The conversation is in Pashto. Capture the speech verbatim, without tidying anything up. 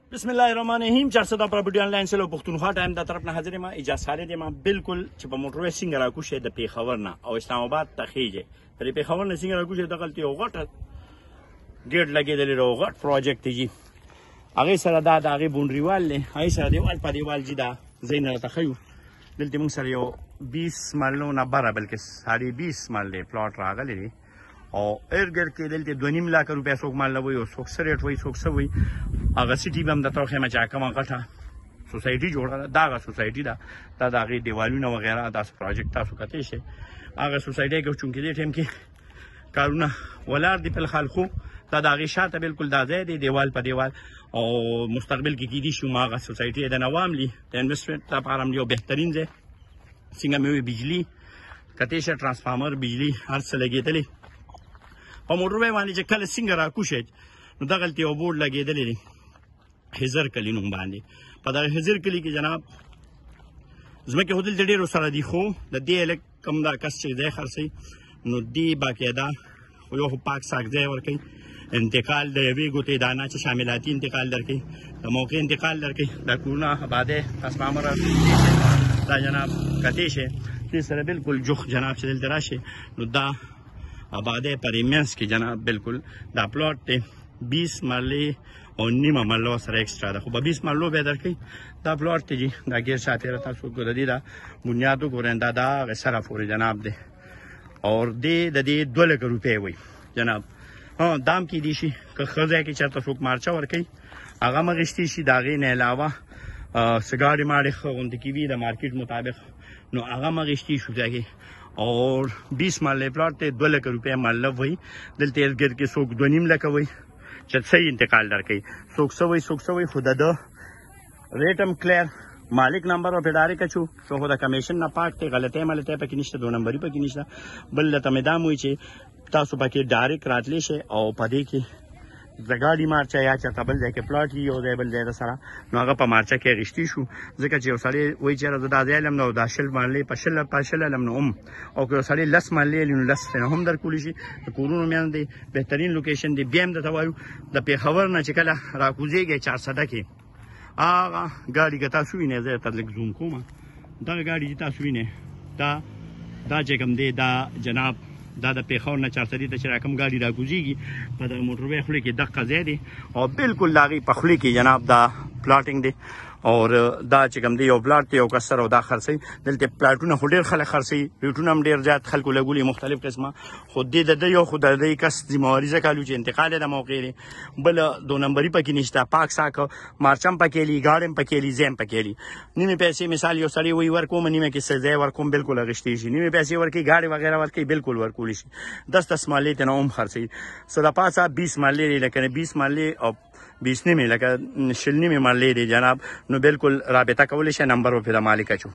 بسم الله الرحمن الرحیم چار صدا پراپرټي انلاین سره پښتونخوا ټایم د طرف نه حاضر ما اجازه سره دې ما بالکل چې په موټروي څنګه راکوشه د پیښور نه او اسلام آباد ته خېږي ترې پیښور نه څنګه راکوشه د غلطي او غټ ګیټ لګېدلی رو غټ پروجیکټ دی هغه سره دا د هغه بونډریوال له هغه سره دیوال په دیوال جی دا زین را تخیو دلته موږ سره یو بیس مالو نه بره بلکې ساڑھے بیس مال دی پلاټ راغلی دی او ارګر کې دلته دوه نیم لاکھ روپیا څوک مال وي او څوک سره ریټ وي څوک سوي هغه سټي به هم د توخه ما چا کومه غټه سوسایټي جوړه دا هغه سوسایټي دا دا د هغې دیوالونه وغیره داسې پروجیکټ تاسو کتی شئ هغه سوسایټۍ کې چونکې دې ټایم کې کارونه ولاړ دي په الحال خو دا د هغې شاته بالکل دا ځای دی دیوال په دیوال او مستقبل کې کیدای شي هغه سوسایټي د نوام لي د انویسټمنټ لپاره هم یو بهترین ځای څنګه مې وي بجلي کتی شي ټرانسفارمر بجلي هر څه لګېدلی په موټروی باندې چې کله څنګه راکوشئ نو دغلته یو بورډ لګېدلی دی حضر کلي نوم باندې په دغه حضر کلي کې جناب ځمکې خو دلته ډېرو سره دي خو د دې هلک کوم دا کس چې ځای خرڅوي نو دې باقاعده خو یو خو پاک ساک ځای ورکوي انتقال د یوې ګوتې دانه چې شاملاتي انتقال درکوي د موقع انتقال درکوي دا کورونه آبادۍ ټرانسفارمر دا جناب کتی شي دې سره بالکل جوخ جناب چې دلته راشي نو دا آبادی پریمینس کې جناب بالکل دا پلاټ دی بیس مرلې او نیمه مرلو سره ایکسټرا ده خو به بیس مرلو به درکوي دا پلاټ دی جي دا ګیر چاپېره تاسو ګوره دي دا بنیاد وګورئ دا د هغې سره پورې جناب دی او دې د دې دوه لکه روپۍ وي جناب ها دام کیدای شي که ښه ځای کې چېرته څوک مارچه ورکوي هغه هم اخیستی شي د هغې نه علاوه څه ګاډې ماډې ښه غوندې کې وي د مارکیټ مطابق نو هغه هم اخیستی شو ځای کې اور بیس مالې پلاټ ته دوه لکه روپۍ مطلب وي دلته ارد ګرد کې څوک دوه نیم لکه وي چې صحیح انتقال درکوي څوک څه وي څوک څه وي خو د ده ریټ هم کلیر مالک نمبر ورپې ډایرکټ اچو څو خو د کمیشن نه پاک دی غلطۍ ملطۍ پکې نشته دو نمبري پکې نشته بل ته مې دا هم وایي چې تاسو پکې ډایرکټ راتلی شئ او په دې کې د ګاډي مارچه یا چېرته بل ځای کې پلاټ وي یو ځای بل ځای سره نو هغه په مارچه کې اخیستي شو ځکه چې یو سړی وایي چېرې زه دا ځای لم نو دا شل مالې په شل په شل لم نو هم او که یو سړی لس مالې لي نو لس نه هم درکولی شي د کورونو میان دی بهترین لوکیشن دی بیا هم درته وایو د پیښور نه چې کله راکوزېږئ چارسده کې هغه ګاډي که تاسو وینئ زه درته لږ زوم کوم دغه ګاډي چې تاسو وینئ دا دا چې کوم دی دا جناب دا د پیښور نه چارسدي ته چې راکم ګاډي راکوزېږي په دغه موټروی خولې کې دقه ځای دی او بالکل د هغې په خولې کې جناب دا پلاټینګ دی او دا چې کوم دی یو پلاټ دی یو کس سره دا خرڅوي دلته پلاټونه خو ډېر خلک خرڅوي ریټونه هم ډېر زیات خلکو لګولي مختلف قسمه خو دې د ده یو خو د دې کس ذمهواري ځکه الو چې انتقال یې د موقع دی بل دو نمبري پکې نشته پاک ساک مارچه هم پکې لي ګاډ هم پکې لي ځای هم پکې لي نیمې پیسې مثال یو سړی وایي ورکوم نیمه کې څه ځای ورکوم بالکل اخیستی شي نیمې پیسې ورکوي ګاډې وغیره ورکوي بالکل ورکولی شي دس دس مالې ته نه هم خرڅوي څه د پاسه بیس مالې دی لکه بیس مالې او بیس نیمې لکه شل نیمې مالې دی جناب نو بالکل رابطه کولی شئ نمبر ورپې د مالک اچو